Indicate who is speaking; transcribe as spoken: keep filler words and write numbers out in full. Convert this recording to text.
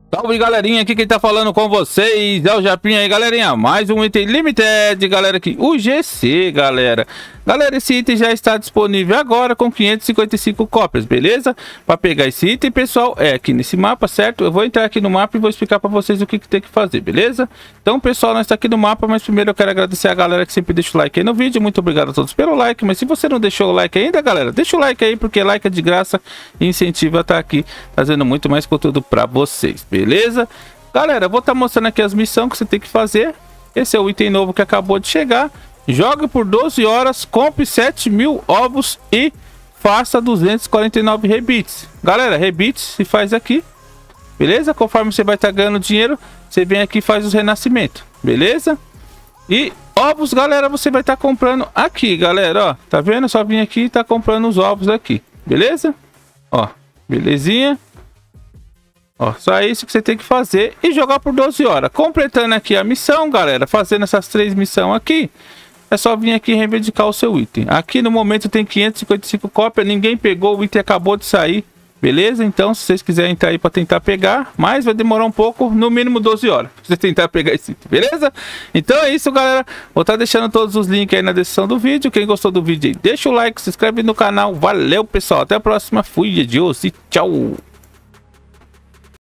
Speaker 1: Salve, galerinha, aqui quem tá falando com vocês é o Japinha aí, galerinha. Mais um item limited, galera, aqui, o G C, galera. Galera, esse item já está disponível agora com quinhentas e cinquenta e cinco cópias, beleza? Para pegar esse item, pessoal, é aqui nesse mapa, certo? Eu vou entrar aqui no mapa e vou explicar para vocês o que, que tem que fazer, beleza? Então, pessoal, nós está aqui no mapa, mas primeiro eu quero agradecer a galera que sempre deixa o like aí no vídeo. Muito obrigado a todos pelo like, mas se você não deixou o like ainda, galera, deixa o like aí, porque like é de graça e incentiva a estar aqui fazendo muito mais conteúdo para vocês, beleza? Galera, eu vou estar mostrando aqui as missões que você tem que fazer. Esse é o item novo que acabou de chegar. Jogue por doze horas, compre sete mil ovos e faça duzentos e quarenta e nove rebits. Galera, rebits se faz aqui, beleza? Conforme você vai estar ganhando dinheiro, você vem aqui e faz os renascimentos, beleza? E ovos, galera, você vai estar comprando aqui, galera, ó. Tá vendo? Só vim aqui e tá comprando os ovos aqui, beleza? Ó, belezinha. Ó, só isso que você tem que fazer e jogar por doze horas. Completando aqui a missão, galera, fazendo essas três missões aqui, é só vir aqui e reivindicar o seu item. Aqui no momento tem quinhentas e cinquenta e cinco cópias, ninguém pegou, o item acabou de sair, beleza? Então, se vocês quiserem entrar aí para tentar pegar, mas vai demorar um pouco, no mínimo doze horas, pra você tentar pegar esse item, beleza? Então é isso, galera. Vou estar deixando todos os links aí na descrição do vídeo. Quem gostou do vídeo aí, deixa o like, se inscreve no canal. Valeu, pessoal. Até a próxima. Fui, adiós e tchau.